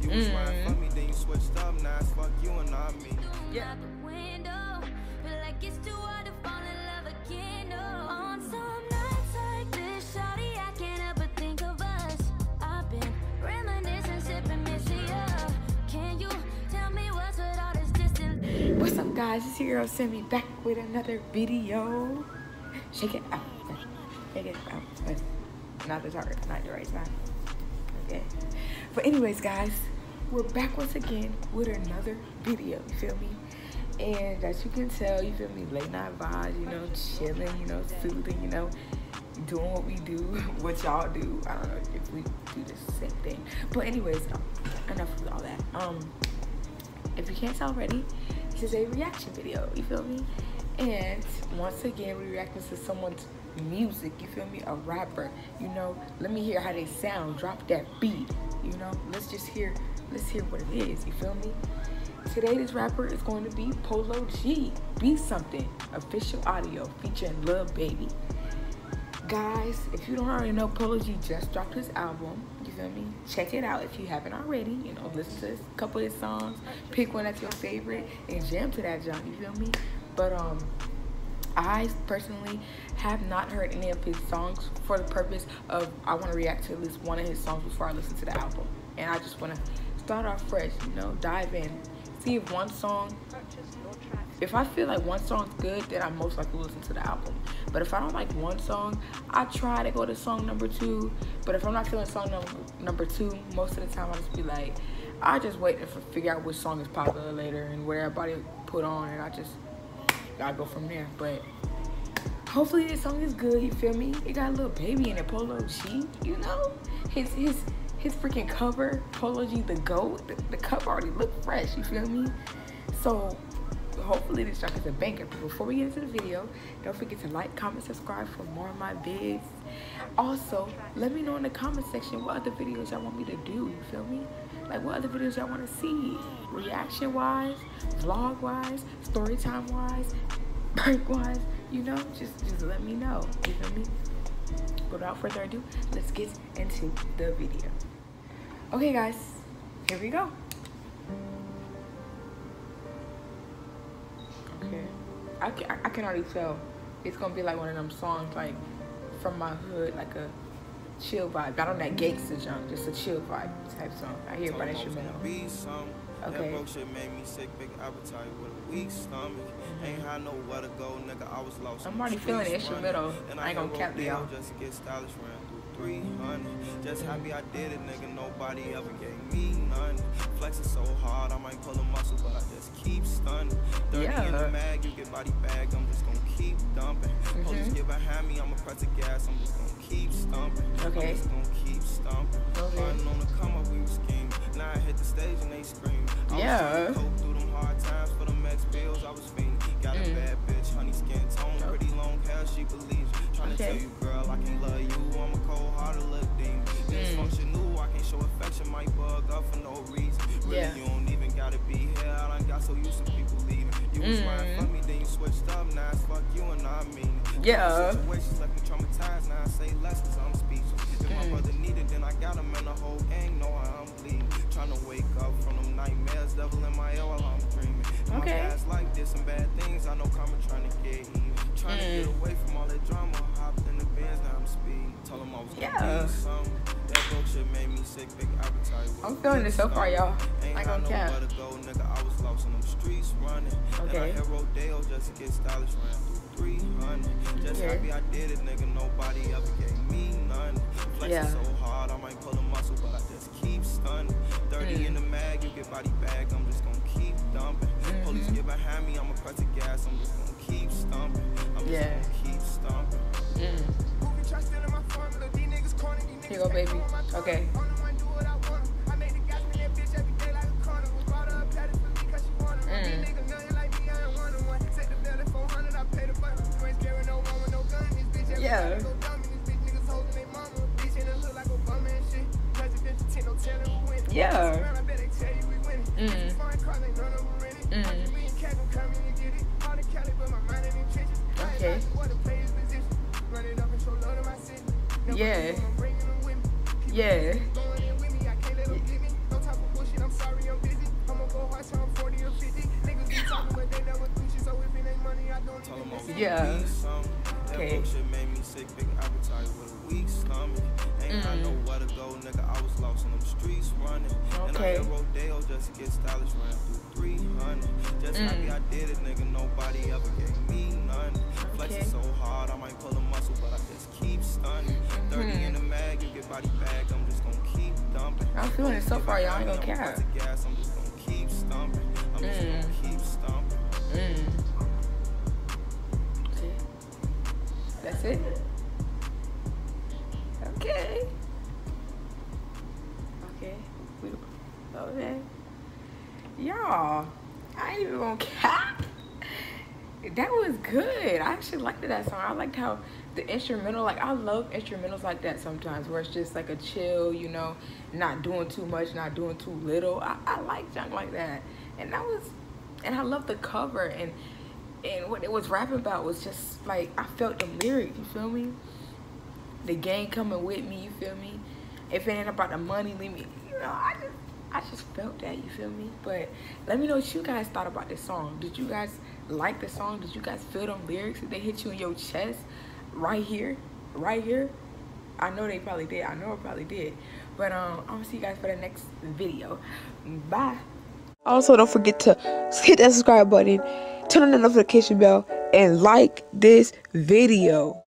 You was riding for me, then you switched up. Now it's fuck you and not me. Yeah. Feel like it's too hard to fall in love again. On some nights like this, shawty, I can't help but think of us. I've been reminiscing, sipping, missing you. Can you tell me what's with all this distance? What's up, guys? It's your girl Sammy back with another video. Shake it out. Shake it out. Not the target, not the right side. Okay. But anyways, guys, we're back once again with another video. You feel me? And as you can tell, you feel me, late night vibes, you know, chilling, you know, soothing, you know, doing what we do, what y'all do. I don't know if we do the same thing. But anyways, enough with all that. If you can't tell already, this is a reaction video, you feel me? And once again, we reacting to someone's music, you feel me? A rapper, you know, let me hear how they sound, drop that beat, you know, let's hear what it is, you feel me? Today, this rapper is going to be Polo G. Be Something, official audio featuring Lil Baby. Guys, if you don't already know, Polo G just dropped his album. You feel me? Check it out if you haven't already. You know, listen to a couple of his songs, pick one that's your favorite, and jam to that jump. You feel me? But I personally have not heard any of his songs for the purpose of I want to react to at least one of his songs before I listen to the album, and I just want to start off fresh. You know, dive in. See if one song, if I feel like one song's good, then I most likely listen to the album. But if I don't like one song, I try to go to song number 2. But if I'm not feeling song number 2, most of the time I just be like, I just wait to figure out which song is popular later and what everybody put on, and I go from there. But hopefully this song is good, you feel me? It got a little baby in it, Polo G, you know? His freaking cover, Polo G the GOAT, the cover already looked fresh, you feel me? So hopefully this track is a banger. But before we get into the video, don't forget to like, comment, subscribe for more of my vids. Also, let me know in the comment section what other videos y'all want me to do, you feel me? Like what other videos y'all want to see, reaction wise, vlog wise, story time wise, prank wise, you know, just let me know, you feel me? But without further ado, let's get into the video. Okay, guys, here we go. Okay, I can already tell it's gonna be like one of them songs like from my hood, like a chill vibe, not on that gangsta junk, just a chill vibe type song. I hear by that instrumental. Okay. That shit made me sick, big appetite with a weak stomach. Ain't had nowhere to go, nigga. I was lost. I'm already feeling the instrumental. I ain't gonna cap y'all. Just to get stylish, ran through 300. Just happy I did it, nigga. Nobody ever gave me none. Flexing so hard, I might pull a muscle, but I just keep stunning. Dirty in the mag, you get body bagged. I'm just gonna keep dumping. Police get behind me, I'ma press the gas. I'm just gonna keep stumping. Okay. I'm just gonna keep stumping. Running on the come up, we was scheming. Now I hit the stage and they scream. Yeah. Cope through them hard times for them ex bills. I was fiending. Got a bad bitch, honey skin tone, pretty long hair. She believes. Trying to tell you, girl, I can't love you. I'm a cold hearted little demon. Dysfunctional, I can't show affection. Might bug up for no reason. Really, you don't even gotta be here. I done got so used to people leaving. You was riding for me, then you switched up. Now it's fuck you and I mean it. Yeah. Situations left me traumatized. Now I say less cause I'm speechless. If my brother needed, then I got him, and the whole gang know how I'm bleeding. Trying to wake up from them nightmares, devil in my ear while I'm dreaming. My past like this, some bad things, I know karma trying to get even. Trying to get away from all that drama, hopped in the Benz, now I'm speeding. Told him I was gonna be something. That broke shit made me sick, big appetite. I'm feeling this so far, y'all. Ain't got nowhere to go, nigga, I was lost in them streets running. And I hit Rodeo just to get stylish, ran through 300. Just happy I did it, nigga, nobody ever gave me none. Flexing so hard, I might pull a muscle, but I just keep stunning. Dirty in the mag, you get body bagged, I'm just gonna keep dumping. Police get behind me, I'ma press the gas, I'm just gonna keep stumping. I'm just gonna keep stumping. Here you go, baby. Okay. Yeah. Yeah. Okay. Yeah. Yeah. Yeah. Okay. Made me sick, big appetite with a weak stomach. Ain't I know where to go, nigga. I was lost on them streets running. And I hit Rodeo just to get stylish, ran through 300. Just happy I did it, nigga. Nobody ever gave me none. Flexing so hard, I might pull a muscle, but I just keep stunning. 30 in the mag, you get body bag, I'm just gonna keep dumping. I'm feeling it so far, y'all ain't gonna care. I'm just gonna keep stumping. I'm just gonna keep stumping. Okay. That's it? Okay. Okay. Y'all, I ain't even gonna cap. That was good. I actually liked that song. I liked how the instrumental, like I love instrumentals like that sometimes, where it's just like a chill, you know, not doing too much, not doing too little. I like junk like that. And I love the cover, and what it was rapping about was just like, I felt the lyrics, you feel me? The gang coming with me, you feel me? If it ain't about the money, leave me, you know, I just felt that, you feel me? But let me know what you guys thought about this song. Did you guys like the song? Did you guys feel them lyrics? Did they hit you in your chest? Right here? Right here? I know they probably did. I know it probably did. But I'm gonna see you guys for the next video. Bye. Also, don't forget to hit that subscribe button, turn on the notification bell, and like this video.